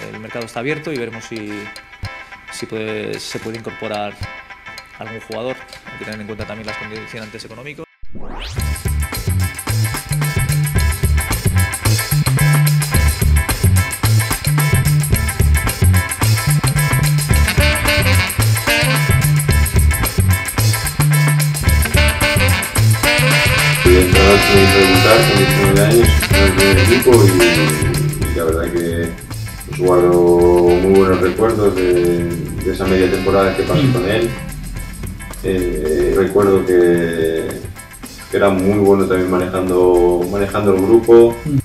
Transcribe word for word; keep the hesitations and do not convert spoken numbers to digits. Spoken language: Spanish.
el mercado está abierto y veremos si, si puede, se puede incorporar algún jugador, hay que tener en cuenta también las condicionantes económicas. El entrenador se me hizo debutar con diecinueve años en el primer equipo y, y la verdad que pues, guardo muy buenos recuerdos de, de esa media temporada que pasé con él. Eh, recuerdo que, que era muy bueno también manejando, manejando el grupo.